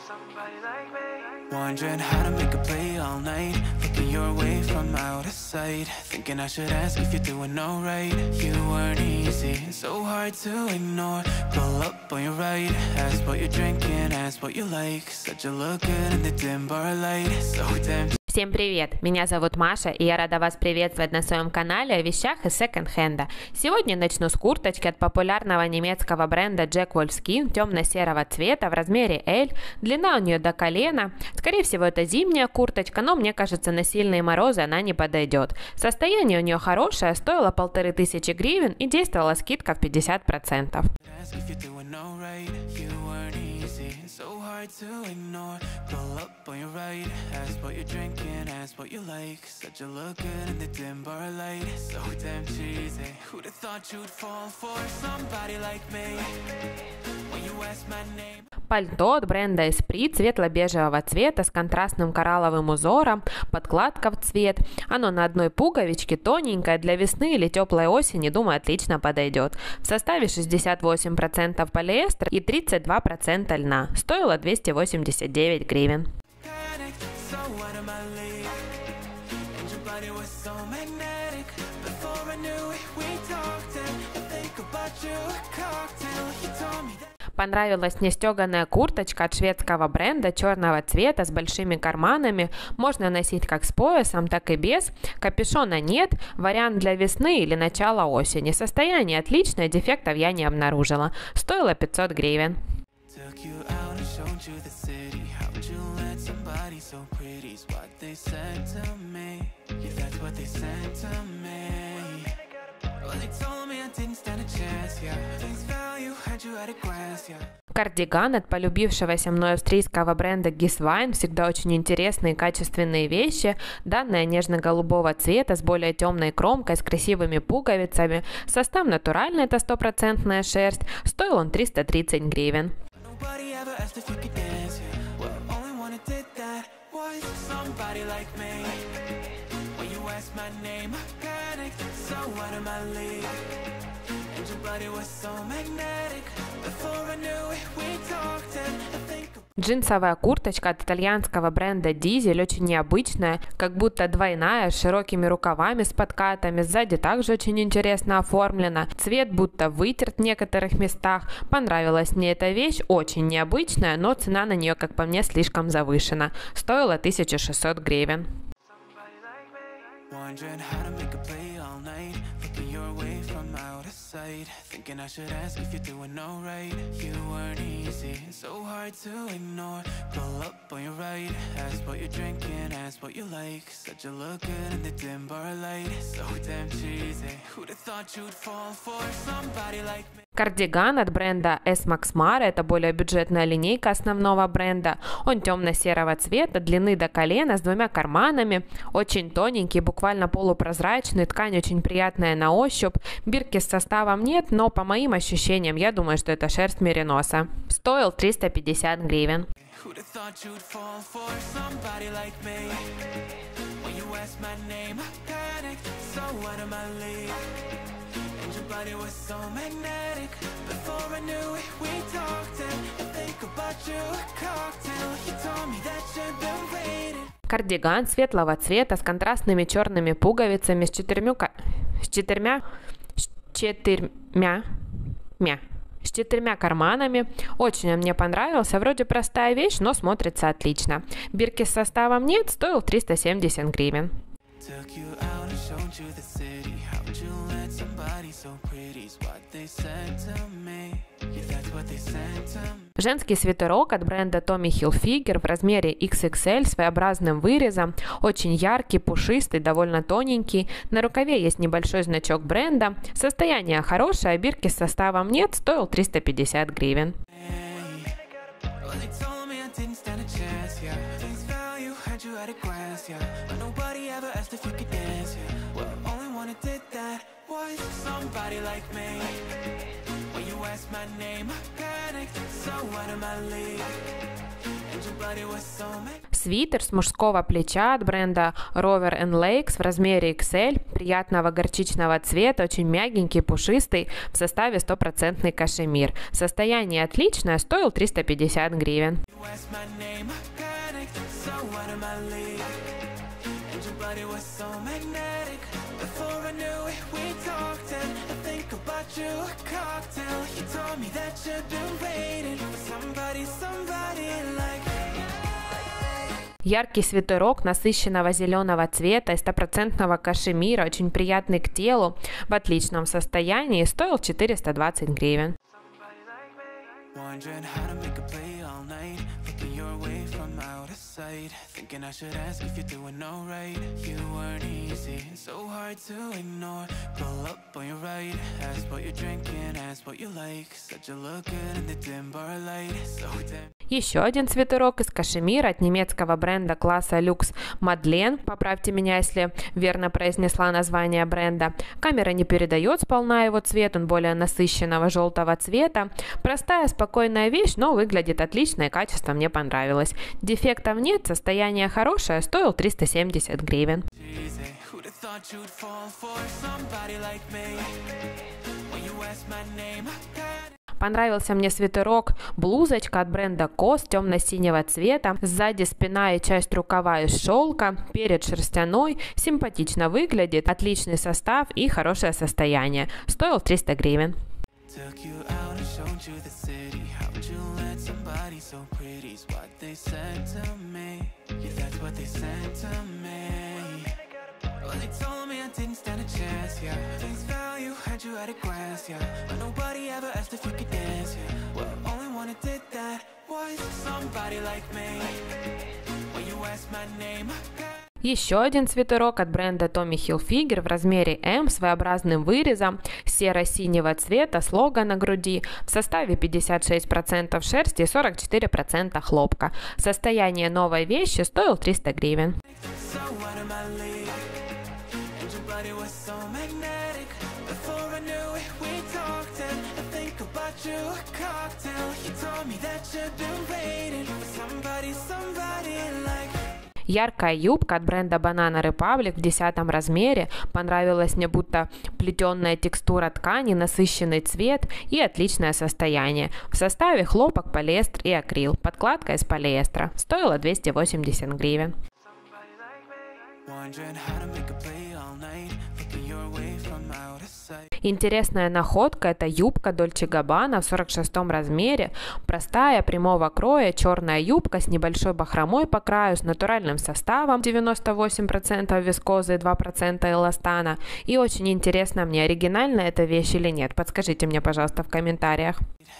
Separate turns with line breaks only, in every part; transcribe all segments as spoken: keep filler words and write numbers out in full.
Wondering how to make a play all night, looking your way from out of sight, thinking I should ask if you're doing alright. You weren't easy, so hard to ignore. Pull up on your right, ask what you're drinking, ask what you like. Said you look good in the dim bar light, so damn.
Всем привет! Меня зовут Маша, и я рада вас приветствовать на своем канале о вещах из секонд-хенда. Сегодня начну с курточки от популярного немецкого бренда Jack Wolfskin темно-серого цвета в размере L. Длина у нее до колена. Скорее всего, это зимняя курточка, но мне кажется, на сильные морозы она не подойдет. Состояние у нее хорошее, стоило полторы тысячи гривен и действовала скидка в пятьдесят процентов.
So hard to ignore. Pull up on your right, ask what you're drinking, ask what you like. Said you look good in the dim bar light, so damn cheesy. Who'd have thought you'd fall for somebody like me? When you ask my name.
Пальто от бренда Esprit светло-бежевого цвета с контрастным коралловым узором, подкладка в цвет. Оно на одной пуговичке, тоненькое, для весны или теплой осени, думаю, отлично подойдет. В составе шестьдесят восемь процентов полиэстер и тридцать два процента льна. Стоило двести восемьдесят девять гривен. Понравилась мне стеганая курточка от шведского бренда черного цвета с большими карманами. Можно носить как с поясом, так и без. Капюшона нет. Вариант для весны или начала осени. Состояние отличное, дефектов я не обнаружила. Стоило пятьсот гривен. Кардиган от полюбившегося мной австрийского бренда Giswein. Всегда очень интересные и качественные вещи. Данная нежно-голубого цвета с более темной кромкой, с красивыми пуговицами. Состав натуральный, это стопроцентная шерсть. Стоил он триста тридцать гривен. Джинсовая курточка от итальянского бренда Diesel, очень необычная, как будто двойная, с широкими рукавами, с подкатами, сзади также очень интересно оформлена, цвет будто вытерт в некоторых местах. Понравилась мне эта вещь, очень необычная, но цена на нее, как по мне, слишком завышена. Стоила тысяча шестьсот гривен.
Thinking I should ask if you're doing alright. You weren't easy, so hard to ignore. Pull up on your right, ask what you're drinking, ask what you like. Said you look good in the dim bar light, so damn cheesy. Who'd have thought you'd fall for somebody like me?
Кардиган от бренда S. Max Mara, это более бюджетная линейка основного бренда. Он темно-серого цвета, длины до колена, с двумя карманами, очень тоненький, буквально полупрозрачный, ткань очень приятная на ощупь. Бирки с составом нет, но по моим ощущениям, я думаю, что это шерсть мериноса. Стоил триста пятьдесят гривен. Кардиган светлого цвета с контрастными черными пуговицами, с четырьмя, с четырьмя, с четырьмя, мя, с четырьмя карманами. Очень он мне понравился. Вроде простая вещь, но смотрится отлично. Бирки с составом нет, стоил триста семьдесят гривен. Женский свитерок от бренда Tommy Hilfiger в размере икс икс эль с своеобразным вырезом, очень яркий, пушистый, довольно тоненький. На рукаве есть небольшой значок бренда. Состояние хорошее, бирки с составом нет, стоил триста пятьдесят гривен. My name, I panicked, so out of my league. And your Свитер с мужского плеча от бренда Rover энд Lakes в размере икс эль, приятного горчичного цвета, очень мягенький, пушистый, в составе стопроцентный кашемир. Состояние отличное, стоил триста пятьдесят гривен. Яркий свитерок насыщенного зеленого цвета и стопроцентного кашемира, очень приятный к телу, в отличном состоянии, стоил четыреста двадцать гривен. Еще один свитерок из кашемира от немецкого бренда класса люкс Мадлен. Поправьте меня, если верно произнесла название бренда. Камера не передает сполна его цвет, он более насыщенного желтого цвета. Простая, спокойная вещь, но выглядит отлично и качество мне понравилось. Дефектов нет, состояние хорошее, стоил триста семьдесят гривен. Понравился мне свитерок, блузочка от бренда кос темно-синего цвета, сзади спина и часть рукава из шелка, перед шерстяной, симпатично выглядит, отличный состав и хорошее состояние, стоил триста гривен. Еще один свитерок от бренда Tommy Hilfiger в размере эм, своеобразным вырезом, серо-синего цвета, с лого на груди, в составе пятьдесят шесть процентов шерсти и сорок четыре процента хлопка. Состояние новой вещи, стоил триста гривен. Яркая юбка от бренда Banana Republic в десятом размере. Понравилась мне будто плетеная текстура ткани, насыщенный цвет и отличное состояние. В составе хлопок, полиэстер и акрил. Подкладка из полиэстера. Стоила двести восемьдесят гривен. Интересная находка – это юбка Dolce Gabbana в сорок шестом размере. Простая, прямого кроя, черная юбка с небольшой бахромой по краю, с натуральным составом девяносто восемь процентов вискозы и два процента эластана. И очень интересно мне, оригинальна эта вещь или нет. Подскажите мне, пожалуйста, в комментариях.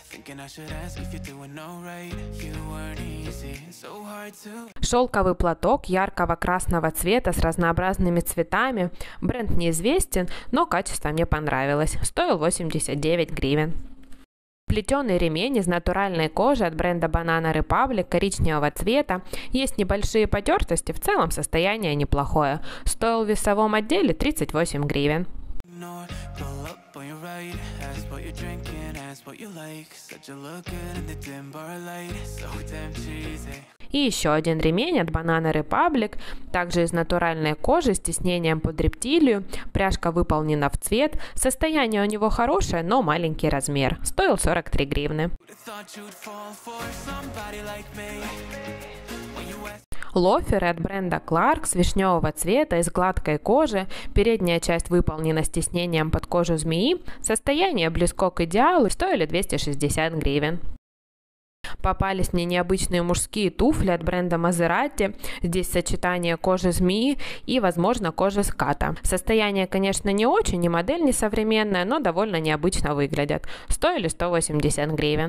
Шелковый платок яркого красного цвета с разнообразными цветами. Бренд неизвестен, но качество мне понравилось. Стоил восемьдесят девять гривен. Плетеный ремень из натуральной кожи от бренда Banana Republic коричневого цвета. Есть небольшие потертости, в целом состояние неплохое. Стоил в весовом отделе тридцать восемь гривен. И еще один ремень от Banana Republic, также из натуральной кожи с тиснением под рептилию. Пряжка выполнена в цвет. Состояние у него хорошее, но маленький размер. Стоил сорок три гривны. Лоферы от бренда Clarks вишневого цвета из гладкой кожи. Передняя часть выполнена с тиснением под кожу змеи. Состояние близко к идеалу. Стоили двести шестьдесят гривен. Попались мне необычные мужские туфли от бренда Maserati. Здесь сочетание кожи змеи и, возможно, кожи ската. Состояние, конечно, не очень, и модель не современная, но довольно необычно выглядят. Стоили сто восемьдесят гривен.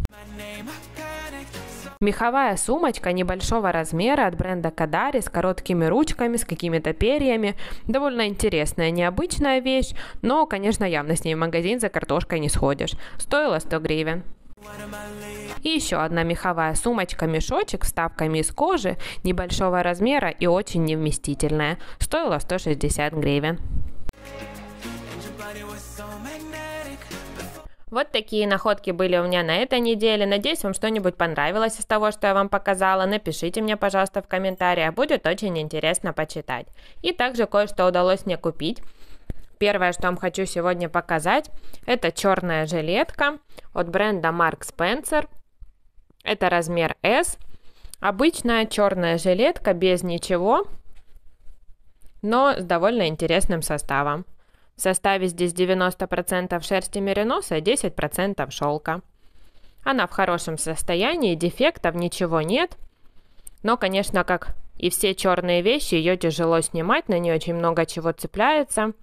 Меховая сумочка небольшого размера от бренда Kadari с короткими ручками, с какими-то перьями. Довольно интересная, необычная вещь, но, конечно, явно с ней в магазин за картошкой не сходишь. Стоила сто гривен. И еще одна меховая сумочка-мешочек с вставками из кожи, небольшого размера и очень невместительная. Стоила сто шестьдесят гривен. Вот такие находки были у меня на этой неделе. Надеюсь, вам что-нибудь понравилось из того, что я вам показала. Напишите мне, пожалуйста, в комментариях. Будет очень интересно почитать. И также кое-что удалось мне купить. Первое, что вам хочу сегодня показать, это черная жилетка от бренда Marks Spencer. Это размер эс. Обычная черная жилетка без ничего, но с довольно интересным составом. В составе здесь девяносто процентов шерсти мериноса и десять процентов шелка. Она в хорошем состоянии, дефектов ничего нет. Но, конечно, как и все черные вещи, ее тяжело снимать, на нее очень много чего цепляется.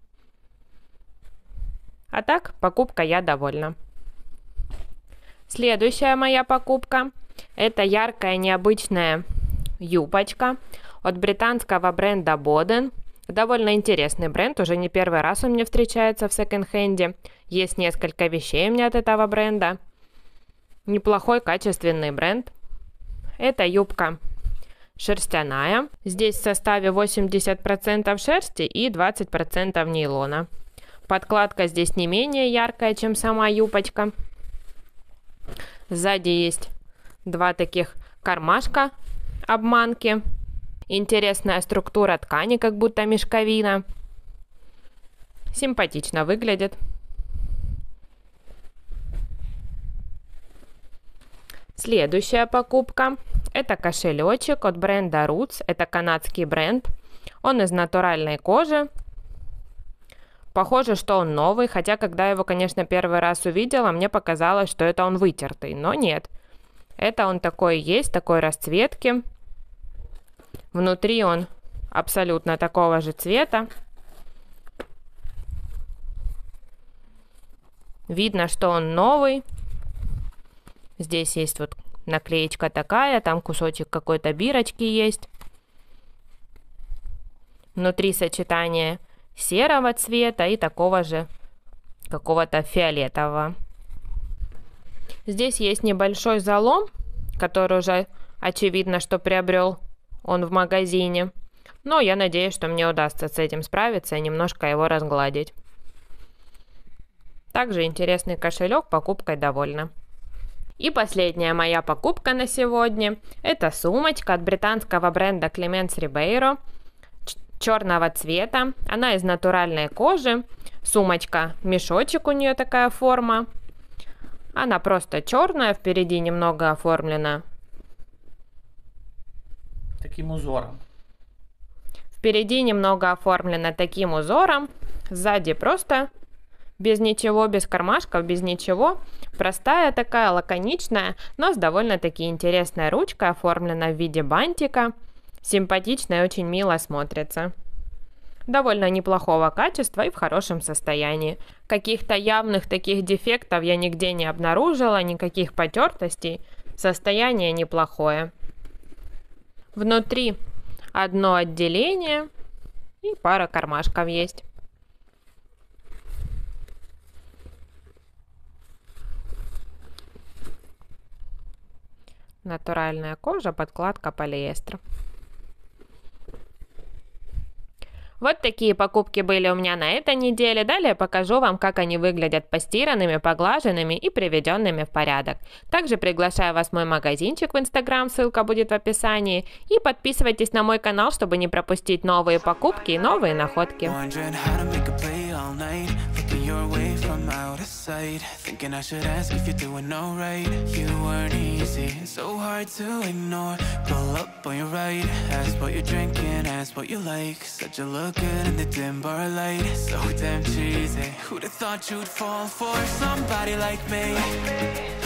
А так, покупка я довольна. Следующая моя покупка – это яркая необычная юбочка от британского бренда Boden. Довольно интересный бренд, уже не первый раз он мне встречается в секонд-хенде. Есть несколько вещей у меня от этого бренда. Неплохой качественный бренд. Это юбка шерстяная. Здесь в составе восемьдесят процентов шерсти и двадцать процентов нейлона. Подкладка здесь не менее яркая, чем сама юбочка. Сзади есть два таких кармашка обманки. Интересная структура ткани, как будто мешковина. Симпатично выглядит. Следующая покупка – это кошелечек от бренда Roots. Это канадский бренд. Он из натуральной кожи. Похоже, что он новый, хотя когда я его, конечно, первый раз увидела, мне показалось, что это он вытертый, но нет. Это он такой есть, такой расцветки. Внутри он абсолютно такого же цвета. Видно, что он новый. Здесь есть вот наклеечка такая, там кусочек какой-то бирочки есть. Внутри сочетание серого цвета и такого же какого-то фиолетового. Здесь есть небольшой залом, который уже очевидно, что приобрел он в магазине. Но я надеюсь, что мне удастся с этим справиться и немножко его разгладить. Также интересный кошелек, покупкой довольна. И последняя моя покупка на сегодня – это сумочка от британского бренда Clemence Ribeiro. Черного цвета. Она из натуральной кожи. Сумочка, мешочек у нее такая форма. Она просто черная, впереди немного оформлена
таким узором.
Впереди немного оформлена таким узором. Сзади просто без ничего, без кармашков, без ничего. Простая такая, лаконичная, но с довольно-таки интересной ручкой, оформлена в виде бантика. Симпатично и очень мило смотрится. Довольно неплохого качества и в хорошем состоянии. Каких-то явных таких дефектов я нигде не обнаружила, никаких потертостей. Состояние неплохое. Внутри одно отделение и пара кармашков есть. Натуральная кожа, подкладка полиэстер. Вот такие покупки были у меня на этой неделе. Далее покажу вам, как они выглядят постиранными, поглаженными и приведенными в порядок. Также приглашаю вас в мой магазинчик в Instagram, ссылка будет в описании. И подписывайтесь на мой канал, чтобы не пропустить новые покупки и новые находки.
Thinking I should ask if you're doing alright. You weren't easy, so hard to ignore. Pull up on your right, ask what you're drinking, ask what you like. Said you look good in the dim bar light, so damn cheesy. Who'd have thought you'd fall for somebody like me?